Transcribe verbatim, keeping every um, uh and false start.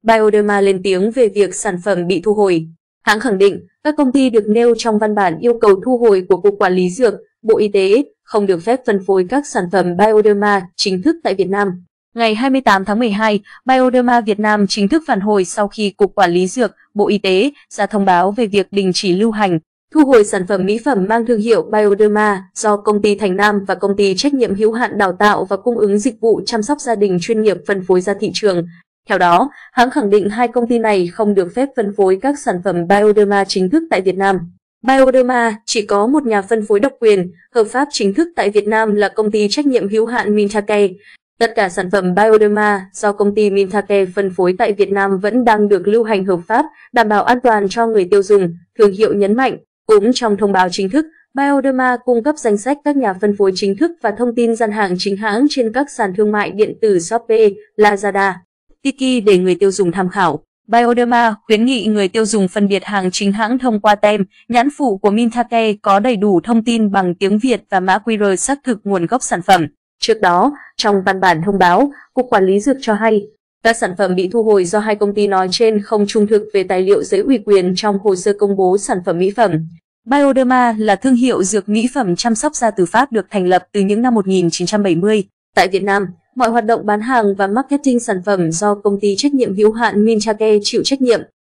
Bioderma lên tiếng về việc sản phẩm bị thu hồi. Hãng khẳng định, các công ty được nêu trong văn bản yêu cầu thu hồi của Cục Quản lý Dược, Bộ Y tế không được phép phân phối các sản phẩm Bioderma chính thức tại Việt Nam. Ngày hai mươi tám tháng mười hai, Bioderma Việt Nam chính thức phản hồi sau khi Cục Quản lý Dược, Bộ Y tế ra thông báo về việc đình chỉ lưu hành, thu hồi sản phẩm mỹ phẩm mang thương hiệu Bioderma do Công ty Thành Nam và Công ty Trách nhiệm hữu hạn Đào tạo và Cung ứng Dịch vụ Chăm sóc Gia đình chuyên nghiệp phân phối ra thị trường. Theo đó, hãng khẳng định hai công ty này không được phép phân phối các sản phẩm Bioderma chính thức tại Việt Nam. Bioderma chỉ có một nhà phân phối độc quyền, hợp pháp chính thức tại Việt Nam là Công ty Trách nhiệm hữu hạn Mintacare. Tất cả sản phẩm Bioderma do công ty Mintacare phân phối tại Việt Nam vẫn đang được lưu hành hợp pháp, đảm bảo an toàn cho người tiêu dùng, thương hiệu nhấn mạnh. Cũng trong thông báo chính thức, Bioderma cung cấp danh sách các nhà phân phối chính thức và thông tin gian hàng chính hãng trên các sàn thương mại điện tử Shopee, Lazada, Tiki để người tiêu dùng tham khảo. Bioderma khuyến nghị người tiêu dùng phân biệt hàng chính hãng thông qua tem, nhãn phụ của Mintacare có đầy đủ thông tin bằng tiếng Việt và mã quy rờ xác thực nguồn gốc sản phẩm. Trước đó, trong văn bản thông báo, Cục Quản lý Dược cho hay, các sản phẩm bị thu hồi do hai công ty nói trên không trung thực về tài liệu giấy ủy quyền trong hồ sơ công bố sản phẩm mỹ phẩm. Bioderma là thương hiệu dược mỹ phẩm chăm sóc da từ Pháp được thành lập từ những năm một nghìn chín trăm bảy mươi. Tại Việt Nam, mọi hoạt động bán hàng và marketing sản phẩm do Công ty Trách nhiệm hữu hạn Mintacare chịu trách nhiệm.